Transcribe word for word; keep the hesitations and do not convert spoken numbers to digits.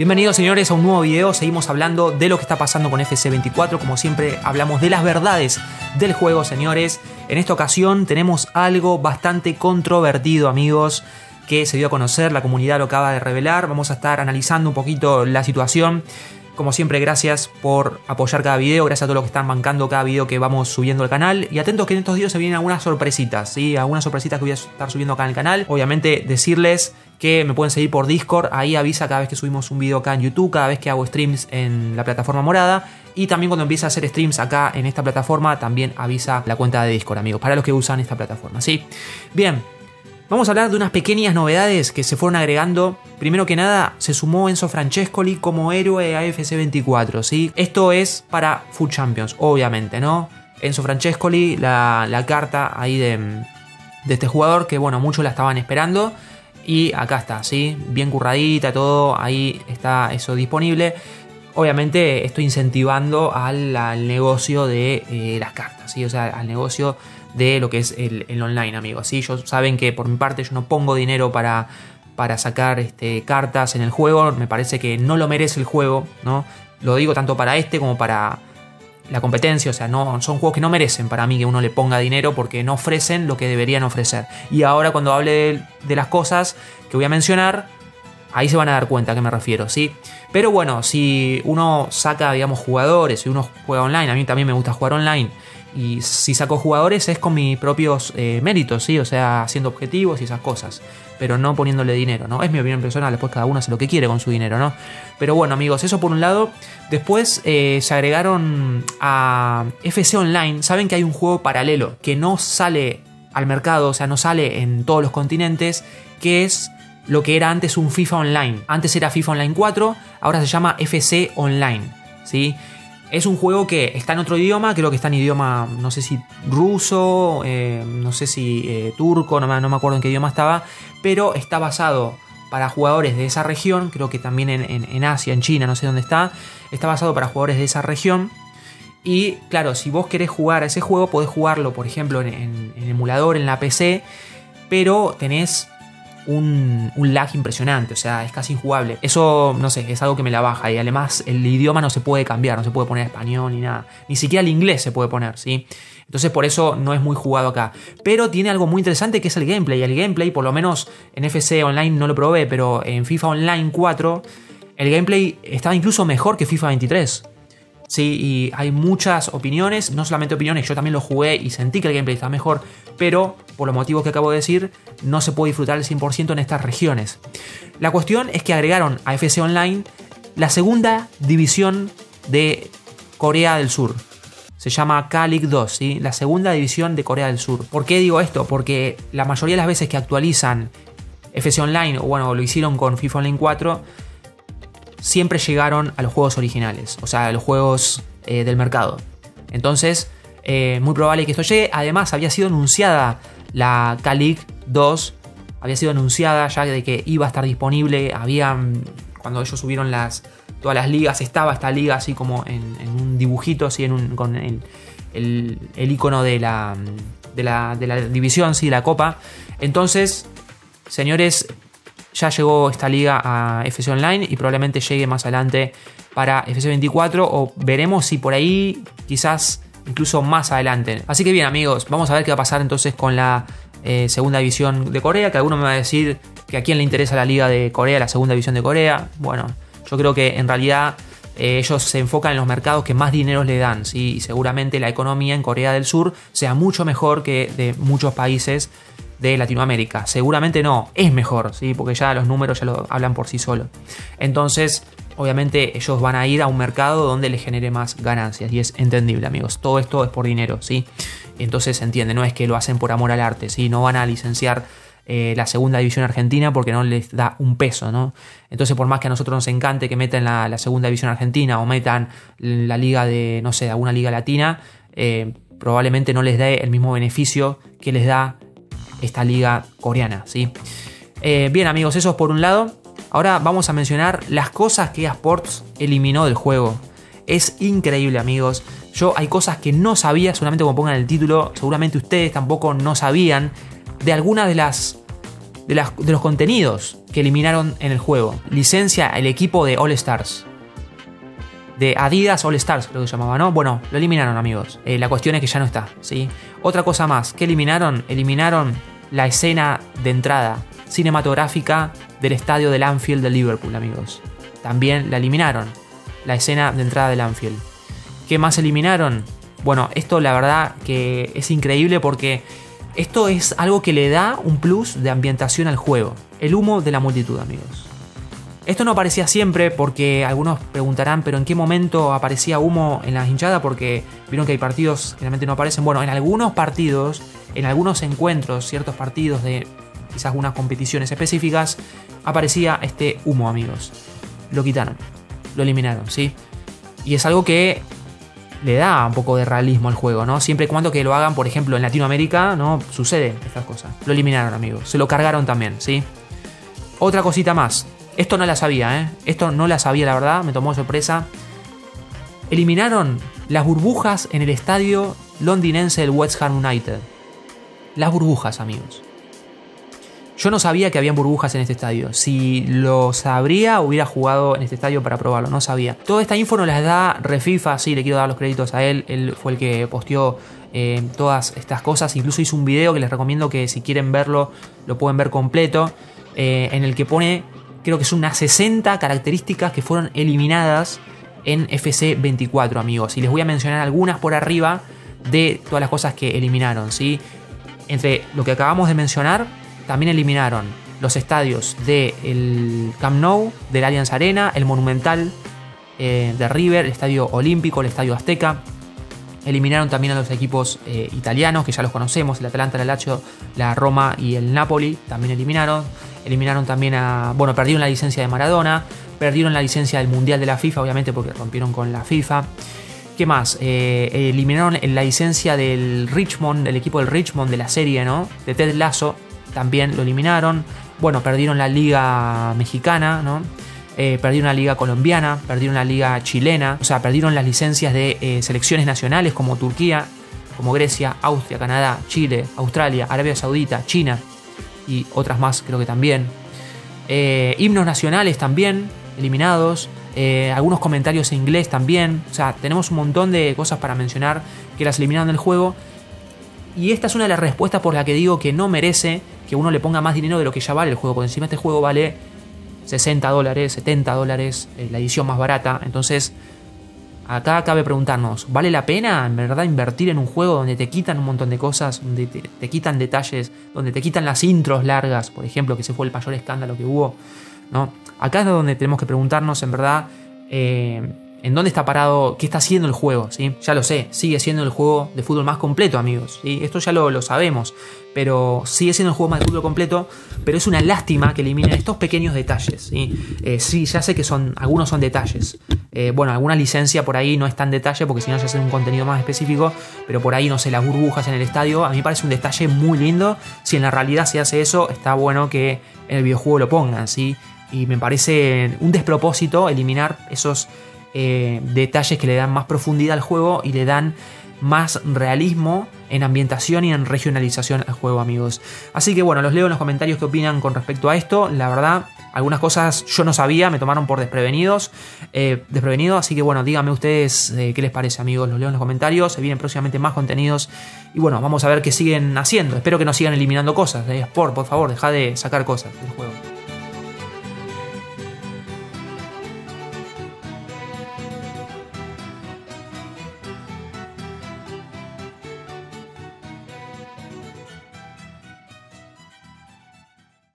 Bienvenidos señores a un nuevo video, seguimos hablando de lo que está pasando con F C veinticuatro, como siempre hablamos de las verdades del juego señores. En esta ocasión tenemos algo bastante controvertido amigos, que se dio a conocer, la comunidad lo acaba de revelar, vamos a estar analizando un poquito la situación. Como siempre, gracias por apoyar cada video, gracias a todos los que están bancando cada video que vamos subiendo al canal. Y atentos que en estos días se vienen algunas sorpresitas, ¿sí? Algunas sorpresitas que voy a estar subiendo acá en el canal. Obviamente decirles que me pueden seguir por Discord, ahí avisa cada vez que subimos un video acá en YouTube, cada vez que hago streams en la plataforma morada. Y también cuando empiece a hacer streams acá en esta plataforma, también avisa la cuenta de Discord, amigos, para los que usan esta plataforma, ¿sí? Bien. Vamos a hablar de unas pequeñas novedades que se fueron agregando. Primero que nada, se sumó Enzo Francescoli como héroe a F C veinticuatro, ¿sí? Esto es para Foot Champions, obviamente, ¿no? Enzo Francescoli, la, la carta ahí de, de este jugador que, bueno, muchos la estaban esperando. Y acá está, ¿sí? Bien curradita, todo, ahí está eso disponible. Obviamente estoy incentivando al, al negocio de eh, las cartas, ¿sí? O sea, al negocio de lo que es el, el online, amigos, ¿sí? Ellos saben que por mi parte yo no pongo dinero para, para sacar este, cartas en el juego. Me parece que no lo merece el juego, ¿no? Lo digo tanto para este como para la competencia. O sea, no, son juegos que no merecen para mí que uno le ponga dinero porque no ofrecen lo que deberían ofrecer. Y ahora cuando hable de, de las cosas que voy a mencionar, ahí se van a dar cuenta a qué me refiero, ¿sí? Pero bueno, si uno saca, digamos, jugadores, si uno juega online, a mí también me gusta jugar online, y si saco jugadores es con mis propios eh, méritos, ¿sí? O sea, haciendo objetivos y esas cosas, pero no poniéndole dinero, ¿no? Es mi opinión personal, después cada uno hace lo que quiere con su dinero, ¿no? Pero bueno, amigos, eso por un lado. Después eh, se agregaron a F C Online. Saben que hay un juego paralelo que no sale al mercado, o sea, no sale en todos los continentes, que es lo que era antes un FIFA Online. Antes era FIFA Online cuatro, ahora se llama F C Online, ¿sí? Es un juego que está en otro idioma, creo que está en idioma, no sé si ruso, eh, no sé si eh, turco, no me, no me acuerdo en qué idioma estaba, pero está basado para jugadores de esa región, creo que también en, en, en Asia, en China, no sé dónde está, está basado para jugadores de esa región. Y claro, si vos querés jugar a ese juego, podés jugarlo, por ejemplo, en, en, en emulador, en la P C, pero tenés Un, un lag impresionante, o sea, es casi injugable. Eso, no sé, es algo que me la baja. Y además el idioma no se puede cambiar, no se puede poner español ni nada. Ni siquiera el inglés se puede poner, ¿sí? Entonces por eso no es muy jugado acá. Pero tiene algo muy interesante que es el gameplay. El gameplay, por lo menos en F C Online no lo probé, pero en FIFA Online cuatro el gameplay estaba incluso mejor que FIFA veintitrés. Sí, y hay muchas opiniones, no solamente opiniones, yo también lo jugué y sentí que el gameplay está mejor, pero por los motivos que acabo de decir, no se puede disfrutar al cien por ciento en estas regiones. La cuestión es que agregaron a F C Online la segunda división de Corea del Sur. Se llama K-League dos, ¿sí? La segunda división de Corea del Sur. ¿Por qué digo esto? Porque la mayoría de las veces que actualizan F C Online, o bueno, lo hicieron con FIFA Online cuatro, siempre llegaron a los juegos originales, o sea, a los juegos eh, del mercado. Entonces, eh, muy probable que esto llegue. Además, había sido anunciada la K-League dos, había sido anunciada ya de que iba a estar disponible. Habían, cuando ellos subieron las, todas las ligas, estaba esta liga así como en, en un dibujito, así en un, con el, el, el icono de la, de, la, de la división, sí, la copa. Entonces, señores, ya llegó esta liga a F C Online y probablemente llegue más adelante para F C veinticuatro, o veremos si por ahí quizás incluso más adelante. Así que bien amigos, vamos a ver qué va a pasar entonces con la eh, segunda división de Corea, que alguno me va a decir que a quién le interesa la liga de Corea, la segunda división de Corea. Bueno, yo creo que en realidad eh, ellos se enfocan en los mercados que más dinero le dan, ¿sí? Y seguramente la economía en Corea del Sur sea mucho mejor que de muchos países de Latinoamérica. Seguramente no, es mejor, ¿sí? Porque ya los números ya lo hablan por sí solos. Entonces, obviamente ellos van a ir a un mercado donde les genere más ganancias, y es entendible, amigos. Todo esto es por dinero, ¿sí? Entonces se entiende, no es que lo hacen por amor al arte, ¿sí? No van a licenciar eh, la segunda división argentina porque no les da un peso, ¿no? Entonces, por más que a nosotros nos encante que metan la, la segunda división argentina o metan la liga de, no sé, alguna liga latina, eh, probablemente no les dé el mismo beneficio que les da esta liga coreana, ¿sí? Eh, bien amigos, eso es por un lado. Ahora vamos a mencionar las cosas que E A Sports eliminó del juego. Es increíble amigos. Yo hay cosas que no sabía, solamente como pongan el título, seguramente ustedes tampoco no sabían de algunas de las de, las, de los contenidos que eliminaron en el juego. Licencia el equipo de All Stars. De Adidas All Stars, creo que se llamaba, ¿no? Bueno, lo eliminaron, amigos. Eh, la cuestión es que ya no está, ¿sí? Otra cosa más, ¿qué eliminaron? Eliminaron la escena de entrada cinematográfica del estadio del Anfield de Liverpool, amigos. También la eliminaron, la escena de entrada del Anfield. ¿Qué más eliminaron? Bueno, esto la verdad que es increíble porque esto es algo que le da un plus de ambientación al juego. El humo de la multitud, amigos. Esto no aparecía siempre porque algunos preguntarán, pero ¿en qué momento aparecía humo en las hinchadas? Porque vieron que hay partidos que generalmente no aparecen. Bueno, en algunos partidos, en algunos encuentros, ciertos partidos de quizás algunas competiciones específicas, aparecía este humo, amigos. Lo quitaron, lo eliminaron, ¿sí? Y es algo que le da un poco de realismo al juego, ¿no? Siempre y cuando que lo hagan, por ejemplo, en Latinoamérica, no suceden estas cosas. Lo eliminaron, amigos. Se lo cargaron también, ¿sí? Otra cosita más. Esto no la sabía, ¿eh? Esto no la sabía, la verdad. Me tomó de sorpresa. Eliminaron las burbujas en el estadio londinense del West Ham United. Las burbujas, amigos. Yo no sabía que habían burbujas en este estadio. Si lo sabría, hubiera jugado en este estadio para probarlo. No sabía. Toda esta info nos las da Refifa. Sí, le quiero dar los créditos a él. Él fue el que posteó eh, todas estas cosas. Incluso hizo un video que les recomiendo que si quieren verlo, lo pueden ver completo. Eh, en el que pone, creo que son unas sesenta características que fueron eliminadas en F C veinticuatro, amigos. Y les voy a mencionar algunas por arriba de todas las cosas que eliminaron, ¿sí? Entre lo que acabamos de mencionar, también eliminaron los estadios del Camp Nou, del Allianz Arena, el Monumental eh, de River, el Estadio Olímpico, el Estadio Azteca. Eliminaron también a los equipos eh, italianos, que ya los conocemos, el Atalanta, el Lazio, la Roma y el Napoli, también eliminaron. Eliminaron también a... Bueno, perdieron la licencia de Maradona, perdieron la licencia del Mundial de la FIFA, obviamente porque rompieron con la FIFA. ¿Qué más? Eh, eliminaron la licencia del Richmond, del equipo del Richmond de la serie, ¿no? De Ted Lasso, también lo eliminaron. Bueno, perdieron la liga mexicana, ¿no? Eh, perdieron la liga colombiana, perdieron la liga chilena, o sea, perdieron las licencias de eh, selecciones nacionales como Turquía, como Grecia, Austria, Canadá, Chile, Australia, Arabia Saudita, China y otras más creo que también. Eh, himnos nacionales también eliminados, eh, algunos comentarios en inglés también, o sea, tenemos un montón de cosas para mencionar que las eliminaron del juego. Y esta es una de las respuestas por la que digo que no merece que uno le ponga más dinero de lo que ya vale el juego, porque encima este juego vale sesenta dólares, setenta dólares, la edición más barata. Entonces, acá cabe preguntarnos, ¿vale la pena en verdad invertir en un juego donde te quitan un montón de cosas, donde te, te quitan detalles, donde te quitan las intros largas, por ejemplo, que ese fue el mayor escándalo que hubo, ¿no? Acá es donde tenemos que preguntarnos, en verdad, eh, en dónde está parado, qué está haciendo el juego, ¿sí? Ya lo sé, sigue siendo el juego de fútbol más completo, amigos, ¿sí? Esto ya lo, lo sabemos, pero sigue siendo el juego más de fútbol completo, pero es una lástima que eliminen estos pequeños detalles, ¿sí? Eh, sí, ya sé que son, algunos son detalles. Eh, bueno, alguna licencia por ahí no es tan detalle, porque si no ya es un contenido más específico, pero por ahí, no sé, las burbujas en el estadio, a mí me parece un detalle muy lindo. Si en la realidad se hace eso, está bueno que en el videojuego lo pongan, ¿sí? Y me parece un despropósito eliminar esos Eh, detalles que le dan más profundidad al juego y le dan más realismo en ambientación y en regionalización al juego, amigos. Así que bueno, los leo en los comentarios qué opinan con respecto a esto. La verdad, algunas cosas yo no sabía, me tomaron por desprevenidos, eh, desprevenido, así que bueno, díganme ustedes eh, qué les parece, amigos. Los leo en los comentarios, se vienen próximamente más contenidos y bueno, vamos a ver qué siguen haciendo. Espero que no sigan eliminando cosas. Eh, Sport, por favor, deja de sacar cosas del juego.